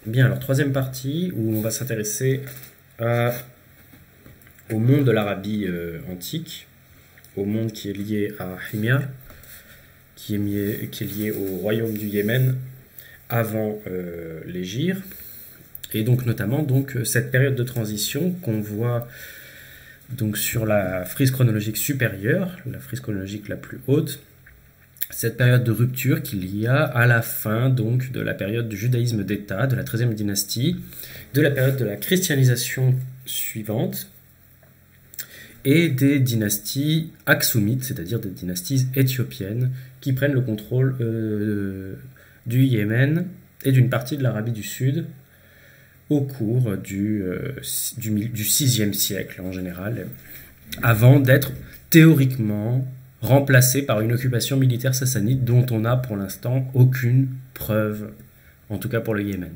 Bien, alors troisième partie où on va s'intéresser au monde de l'Arabie antique, au monde qui est lié à Himyar, qui est lié au royaume du Yémen avant l'Hégire, et donc notamment cette période de transition qu'on voit donc sur la frise chronologique supérieure, la frise chronologique la plus haute, cette période de rupture qu'il y a à la fin donc de la période du judaïsme d'État, de la 13e dynastie, de la période de la christianisation suivante, et des dynasties aksumites, c'est-à-dire des dynasties éthiopiennes, qui prennent le contrôle du Yémen et d'une partie de l'Arabie du Sud au cours du 6e siècle en général, avant d'être théoriquement remplacé par une occupation militaire sassanide dont on n'a pour l'instant aucune preuve, en tout cas pour le Yémen.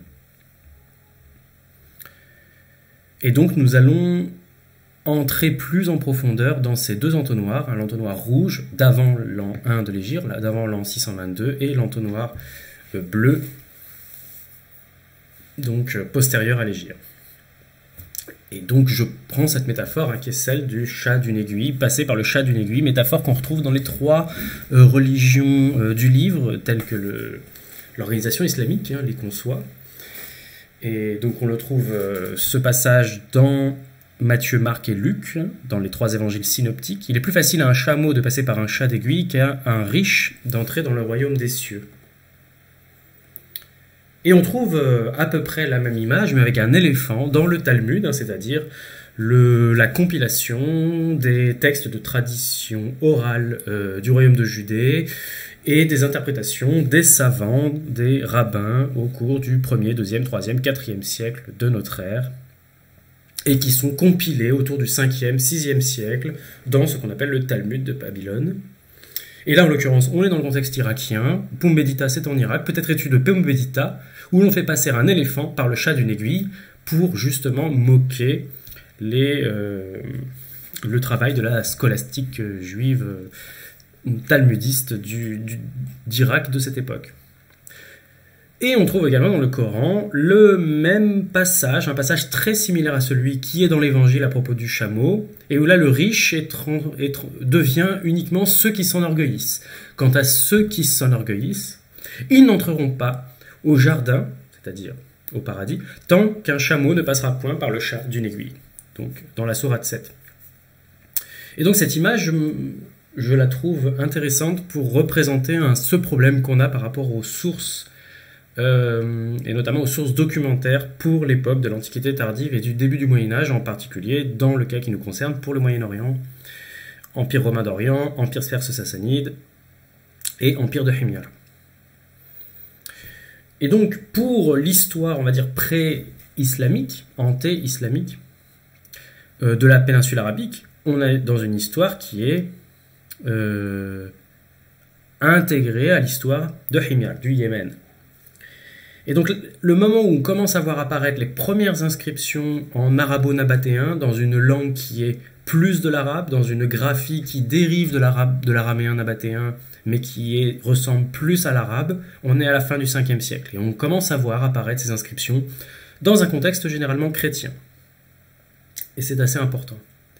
Et donc nous allons entrer plus en profondeur dans ces deux entonnoirs, l'entonnoir rouge d'avant l'an 1 de l'Hégire, d'avant l'an 622, et l'entonnoir bleu, donc postérieur à l'Hégire. Et donc je prends cette métaphore qui est celle du chat d'une aiguille, passé par le chat d'une aiguille, métaphore qu'on retrouve dans les trois religions du livre, telles que l'organisation islamique les conçoit. Et donc on le trouve, ce passage, dans Matthieu, Marc et Luc, dans les trois évangiles synoptiques. Il est plus facile à un chameau de passer par un chat d'aiguille qu'à un riche d'entrer dans le royaume des cieux. Et on trouve à peu près la même image, mais avec un éléphant dans le Talmud, c'est-à-dire la compilation des textes de tradition orale du royaume de Judée et des interprétations des savants, des rabbins au cours du 1er, 2e, 3e, 4e siècle de notre ère, et qui sont compilés autour du 5e, 6e siècle dans ce qu'on appelle le Talmud de Babylone. Et là, en l'occurrence, on est dans le contexte irakien. Pumbedita, c'est en Irak. Peut-être étude de Pumbedita, où l'on fait passer un éléphant par le chat d'une aiguille pour justement moquer le travail de la scolastique juive talmudiste d'Irak de cette époque. Et on trouve également dans le Coran le même passage, un passage très similaire à celui qui est dans l'évangile à propos du chameau, et où là le riche devient uniquement ceux qui s'enorgueillissent. Quant à ceux qui s'enorgueillissent, ils n'entreront pas au jardin, c'est-à-dire au paradis, tant qu'un chameau ne passera point par le chat d'une aiguille. Donc dans la sourate 7. Et donc cette image, je la trouve intéressante pour représenter ce problème qu'on a par rapport aux sources, et notamment aux sources documentaires pour l'époque de l'Antiquité tardive et du début du Moyen-Âge, en particulier dans le cas qui nous concerne pour le Moyen-Orient, Empire romain d'Orient, Empire perse sassanide et Empire de Himyar. Et donc pour l'histoire, on va dire pré-islamique, anté-islamique, de la péninsule arabique, on est dans une histoire qui est intégrée à l'histoire de Himyar, du Yémen. Et donc, le moment où on commence à voir apparaître les premières inscriptions en arabo-nabatéen, dans une langue qui est plus de l'arabe, dans une graphie qui dérive de l'araméen nabatéen, mais qui ressemble plus à l'arabe, on est à la fin du 5e siècle. Et on commence à voir apparaître ces inscriptions dans un contexte généralement chrétien. Et c'est assez important.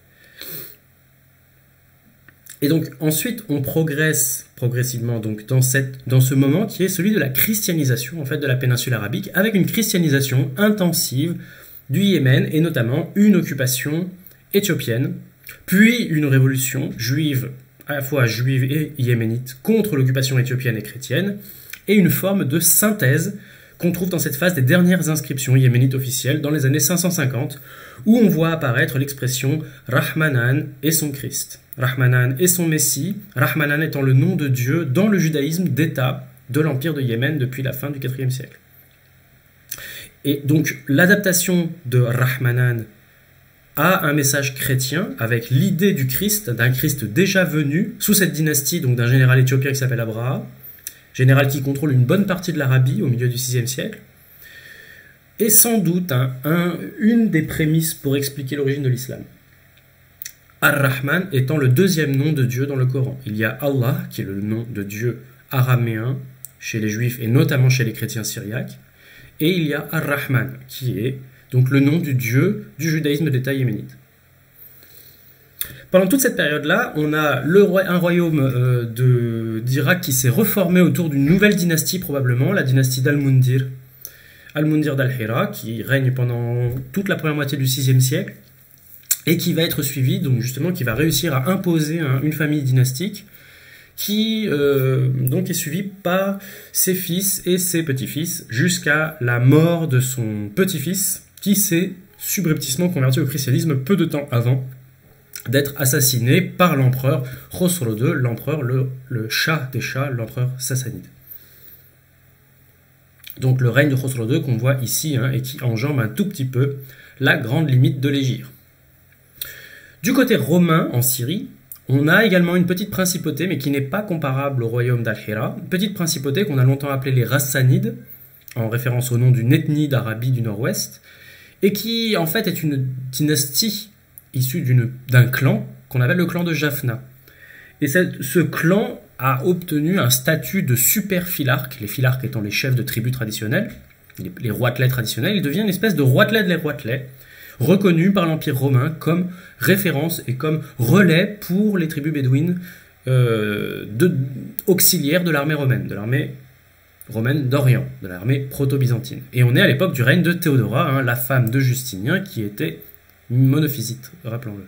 Et donc ensuite, on progresse progressivement donc dans ce moment qui est celui de la christianisation en fait de la péninsule arabique, avec une christianisation intensive du Yémen et notamment une occupation éthiopienne, puis une révolution juive, à la fois juive et yéménite, contre l'occupation éthiopienne et chrétienne, et une forme de synthèse qu'on trouve dans cette phase des dernières inscriptions yéménites officielles dans les années 550, où on voit apparaître l'expression Rahmanan et son Christ. Rahmanan et son Messie, Rahmanan étant le nom de Dieu dans le judaïsme d'État de l'Empire de Yémen depuis la fin du IVe siècle. Et donc l'adaptation de Rahmanan à un message chrétien avec l'idée du Christ, d'un Christ déjà venu sous cette dynastie, donc d'un général éthiopien qui s'appelle Abraha, général qui contrôle une bonne partie de l'Arabie au milieu du VIe siècle, est sans doute une des prémices pour expliquer l'origine de l'islam. Ar-Rahman étant le deuxième nom de Dieu dans le Coran. Il y a Allah, qui est le nom de Dieu araméen chez les juifs et notamment chez les chrétiens syriaques, Et il y a Ar-Rahman, qui est donc le nom du dieu du judaïsme d'État yéménite. Pendant toute cette période-là, on a un royaume d'Irak qui s'est reformé autour d'une nouvelle dynastie, probablement, la dynastie d'Al-Mundir. Al-Mundir d'Al-Hira, qui règne pendant toute la première moitié du VIe siècle, et qui va être suivi, donc justement, qui va réussir à imposer une famille dynastique, qui donc est suivie par ses fils et ses petits-fils, jusqu'à la mort de son petit-fils, qui s'est subrepticement converti au christianisme peu de temps avant d'être assassiné par l'empereur Khosrow II, l'empereur, le Shah des Shahs, l'empereur sassanide. Donc le règne de Khosrow II qu'on voit ici, et qui enjambe un tout petit peu la grande limite de l'Hégire. Du côté romain, en Syrie, on a également une petite principauté, mais qui n'est pas comparable au royaume d'Al-Hira, une petite principauté qu'on a longtemps appelée les Rassanides, en référence au nom d'une ethnie d'Arabie du Nord-Ouest, et qui en fait est une dynastie issue d'un clan qu'on appelle le clan de Jaffna. Et ce clan a obtenu un statut de super philarque, les philarques étant les chefs de tribus traditionnels, les roitelets traditionnels. Il devient une espèce de roitelet de les roitelets, reconnu par l'Empire romain comme référence et comme relais pour les tribus bédouines auxiliaires de l'armée romaine, d'Orient, de l'armée proto-byzantine. Et on est à l'époque du règne de Théodora, la femme de Justinien, qui était monophysite, rappelons-le.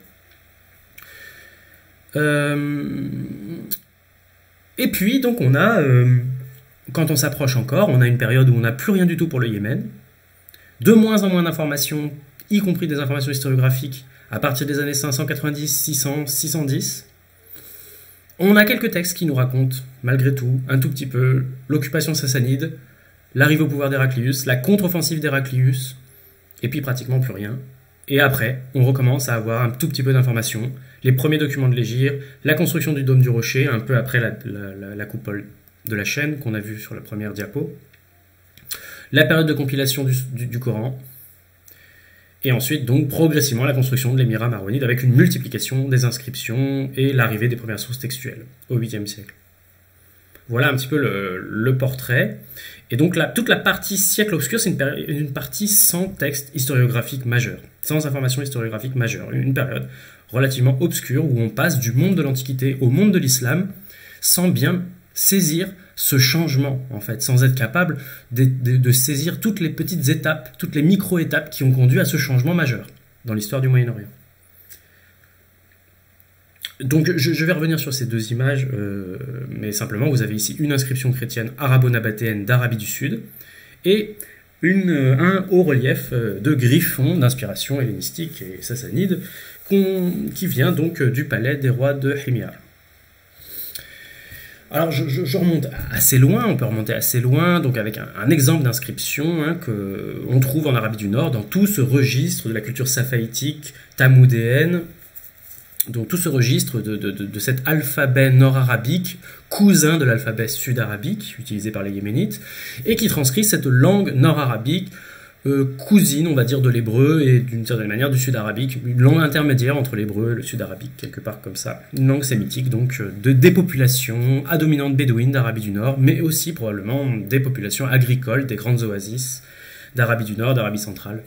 Et puis, donc, on a, quand on s'approche encore, on a une période où on n'a plus rien du tout pour le Yémen, de moins en moins d'informations, y compris des informations historiographiques, à partir des années 590, 600, 610. On a quelques textes qui nous racontent, malgré tout, un tout petit peu, l'occupation sassanide, l'arrivée au pouvoir d'Héraclius, la contre-offensive d'Héraclius, et puis pratiquement plus rien. Et après, on recommence à avoir un tout petit peu d'informations, les premiers documents de l'Hégire, la construction du dôme du rocher, un peu après la coupole de la chaîne qu'on a vue sur la première diapo, la période de compilation du Coran, et ensuite donc progressivement la construction de l'émirat maronide avec une multiplication des inscriptions et l'arrivée des premières sources textuelles au 8e siècle. Voilà un petit peu le portrait. Et donc toute la partie siècle obscur, c'est une partie sans texte historiographique majeur, sans information historiographique majeure, une période relativement obscure où on passe du monde de l'Antiquité au monde de l'Islam sans bien saisir ce changement, en fait, sans être capable de saisir toutes les petites étapes, toutes les micro-étapes qui ont conduit à ce changement majeur dans l'histoire du Moyen-Orient. Donc je vais revenir sur ces deux images, mais simplement vous avez ici une inscription chrétienne arabo-nabatéenne d'Arabie du Sud et un haut-relief de griffon d'inspiration hellénistique et sassanide qui vient donc du palais des rois de Himyar. Alors je remonte assez loin, on peut remonter assez loin, donc avec un exemple d'inscription qu'on trouve en Arabie du Nord dans tout ce registre de la culture safaïtique, tamoudéenne, donc tout ce registre de cet alphabet nord-arabique, cousin de l'alphabet sud-arabique, utilisé par les Yéménites, et qui transcrit cette langue nord-arabique, cousine, on va dire, de l'hébreu et d'une certaine manière du sud-arabique, une langue intermédiaire entre l'hébreu et le sud-arabique, quelque part comme ça. Une langue sémitique, donc, de dépopulation à dominante bédouine d'Arabie du Nord, mais aussi probablement des populations agricoles, des grandes oasis d'Arabie du Nord, d'Arabie centrale.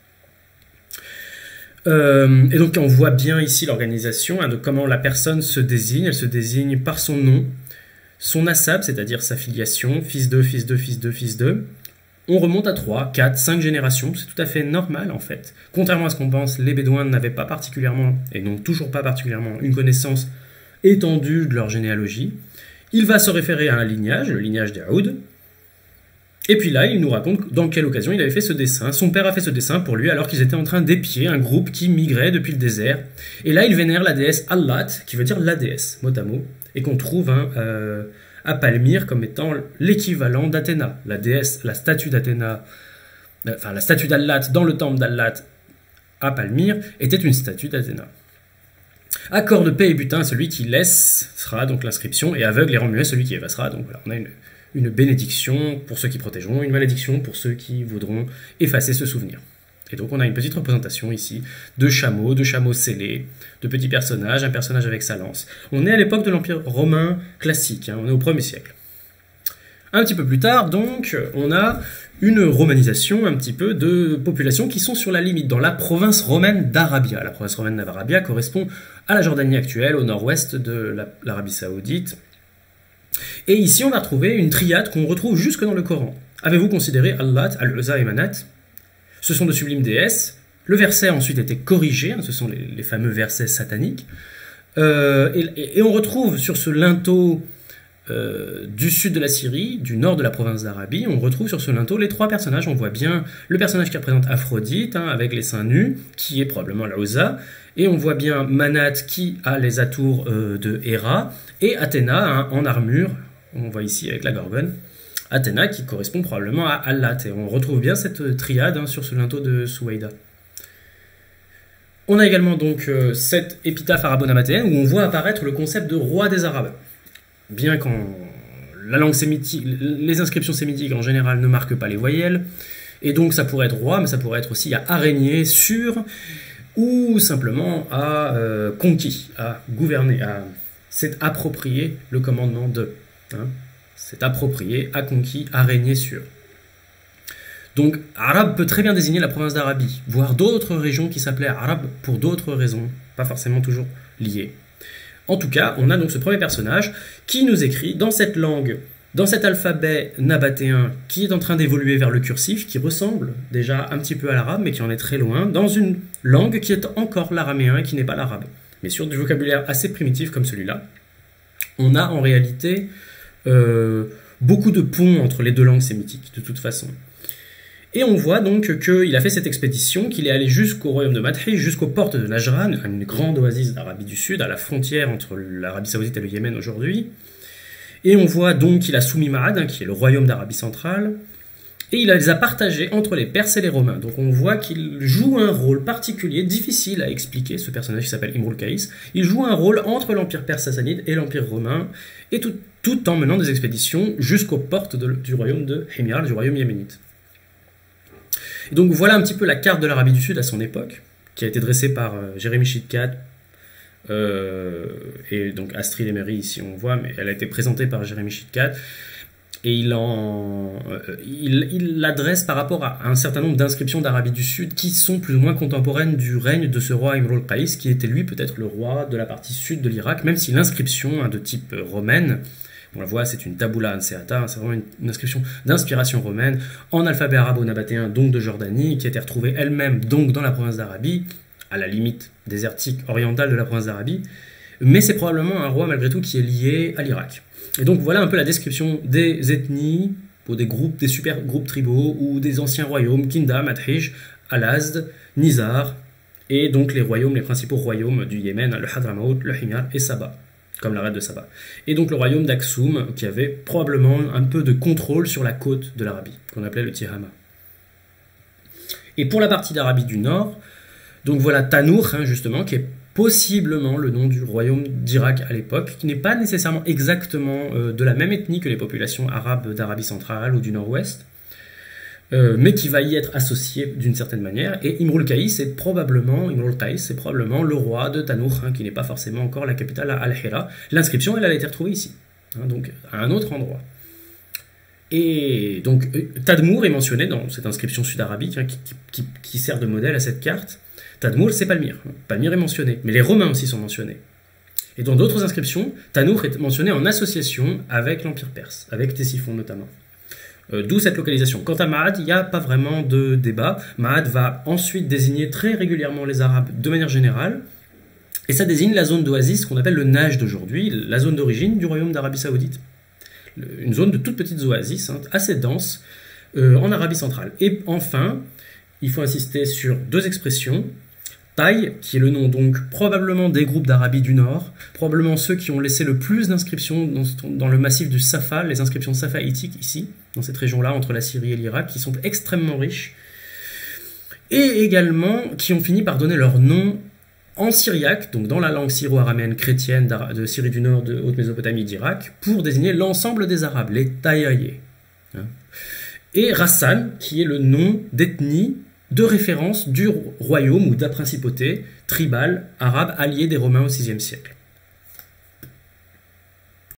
Et donc on voit bien ici l'organisation de comment la personne se désigne. Elle se désigne par son nom, son nasab, c'est-à-dire sa filiation, fils de, fils de, fils de, fils de. On remonte à 3, 4, 5 générations, c'est tout à fait normal en fait. Contrairement à ce qu'on pense, les Bédouins n'avaient pas particulièrement, et n'ont toujours pas particulièrement, une connaissance étendue de leur généalogie. Il va se référer à un lignage, le lignage des Aoud. Et puis là, il nous raconte dans quelle occasion il avait fait ce dessin. Son père a fait ce dessin pour lui alors qu'ils étaient en train d'épier un groupe qui migrait depuis le désert. Et là, il vénère la déesse Allat, qui veut dire la déesse, mot à mot, et qu'on trouve à Palmyre comme étant l'équivalent d'Athéna. La déesse, la statue d'Athéna, enfin la statue d'Allat dans le temple d'Allat à Palmyre était une statue d'Athéna. Accord de paix et butin, celui qui laisse sera donc l'inscription, et aveugle et rend muet, celui qui effacera. Donc voilà, on a une bénédiction pour ceux qui protégeront, une malédiction pour ceux qui voudront effacer ce souvenir. Et donc on a une petite représentation ici de chameaux scellés, de petits personnages, un personnage avec sa lance. On est à l'époque de l'Empire romain classique, on est au 1er siècle. Un petit peu plus tard, donc, on a une romanisation un petit peu de populations qui sont sur la limite, dans la province romaine d'Arabia. La province romaine d'Arabia correspond à la Jordanie actuelle, au nord-ouest de l'Arabie Saoudite. Et ici, on va retrouver une triade qu'on retrouve jusque dans le Coran. Avez-vous considéré Allat, Al-Uzza et Manat? Ce sont de sublimes déesses. Le verset a ensuite été corrigé, ce sont les fameux versets sataniques. Et on retrouve sur ce linteau du sud de la Syrie, du nord de la province d'Arabie, on retrouve sur ce linteau les trois personnages. On voit bien le personnage qui représente Aphrodite, avec les seins nus, qui est probablement Al-Uzza, et on voit bien Manat qui a les atours de Héra, et Athéna en armure, on voit ici avec la Gorgone, Athéna qui correspond probablement à Allat, et on retrouve bien cette triade sur ce linteau de Souaïda. On a également donc cette épitaphe arabo-nabatéenne où on voit apparaître le concept de roi des Arabes. Bien qu'en la langue sémitique, les inscriptions sémitiques en général ne marquent pas les voyelles, et donc ça pourrait être roi, mais ça pourrait être aussi à araignée, sur, ou simplement à conquis, à gouverner, à s'est approprié le commandement de. C'est approprié, à conquis, à régner sur. Donc, Arabe peut très bien désigner la province d'Arabie, voire d'autres régions qui s'appelaient Arabe pour d'autres raisons, pas forcément toujours liées. En tout cas, on a donc ce premier personnage qui nous écrit dans cette langue, dans cet alphabet nabatéen qui est en train d'évoluer vers le cursif, qui ressemble déjà un petit peu à l'arabe, mais qui en est très loin, dans une langue qui est encore l'araméen et qui n'est pas l'arabe. Mais sur du vocabulaire assez primitif comme celui-là, on a en réalité beaucoup de ponts entre les deux langues sémitiques, de toute façon. Et on voit donc qu'il a fait cette expédition, qu'il est allé jusqu'au royaume de Madhi, jusqu'aux portes de Najran, une grande oasis d'Arabie du Sud, à la frontière entre l'Arabie Saoudite et le Yémen aujourd'hui. Et on voit donc qu'il a soumis Ma'ad, qui est le royaume d'Arabie centrale, et il les a partagés entre les Perses et les Romains. Donc on voit qu'il joue un rôle particulier, difficile à expliquer, ce personnage qui s'appelle Imrul Qaïs. Il joue un rôle entre l'empire perse sassanide et l'empire romain, et tout en menant des expéditions jusqu'aux portes du royaume de Himyar, du royaume yéménite. Et donc voilà un petit peu la carte de l'Arabie du Sud à son époque, qui a été dressée par Jérémy Chitkat, et donc Astrid Emery ici on voit, mais elle a été présentée par Jérémy Chitkat, et il l'adresse par rapport à un certain nombre d'inscriptions d'Arabie du Sud qui sont plus ou moins contemporaines du règne de ce roi Imrul Qaïs, qui était lui peut-être le roi de la partie sud de l'Irak, même si l'inscription de type romaine, on la voit, c'est une tabula anseata, c'est vraiment une inscription d'inspiration romaine, en alphabet arabo-nabatéen, donc de Jordanie, qui a été retrouvée elle-même donc dans la province d'Arabie, à la limite désertique orientale de la province d'Arabie, mais c'est probablement un roi malgré tout qui est lié à l'Irak. Et donc voilà un peu la description des ethnies, ou des groupes, des super groupes tribaux, ou des anciens royaumes, Kinda, Madhij, Al-Azd, Nizar, et donc les principaux royaumes du Yémen, le Hadramaut, le Himyar et Saba, comme la reine de Saba. Et donc le royaume d'Aksum, qui avait probablement un peu de contrôle sur la côte de l'Arabie, qu'on appelait le Tihama. Et pour la partie d'Arabie du Nord, donc voilà Tanour, justement, qui est possiblement le nom du royaume d'Irak à l'époque, qui n'est pas nécessairement exactement de la même ethnie que les populations arabes d'Arabie centrale ou du nord-ouest, mais qui va y être associé d'une certaine manière. Et Imrul Qaïs est probablement le roi de Tanour, qui n'est pas forcément encore la capitale à Al-Hira. L'inscription, elle a été retrouvée ici, donc à un autre endroit. Et donc Tadmour est mentionné dans cette inscription sud-arabique qui sert de modèle à cette carte. Tadmour, c'est Palmyre. Palmyre est mentionné, mais les Romains aussi sont mentionnés. Et dans d'autres inscriptions, Tanour est mentionné en association avec l'Empire perse, avec Ctésiphon notamment. D'où cette localisation. Quant à Ma'ad, il n'y a pas vraiment de débat. Ma'ad va ensuite désigner très régulièrement les Arabes de manière générale, et ça désigne la zone d'oasis qu'on appelle le Najd d'aujourd'hui, la zone d'origine du royaume d'Arabie Saoudite. Une zone de toutes petites oasis, assez dense, en Arabie centrale. Et enfin, il faut insister sur deux expressions. Tai, qui est le nom donc probablement des groupes d'Arabie du Nord, probablement ceux qui ont laissé le plus d'inscriptions dans le massif du Safa, les inscriptions safaïtiques ici, dans cette région-là, entre la Syrie et l'Irak, qui sont extrêmement riches, et également qui ont fini par donner leur nom en syriaque, donc dans la langue syro-araméenne chrétienne de Syrie du Nord, de Haute-Mésopotamie, d'Irak, pour désigner l'ensemble des Arabes, les Taïaïés. Et Rassan, qui est le nom d'ethnie de référence du royaume ou de la principauté tribale arabe alliée des Romains au VIe siècle.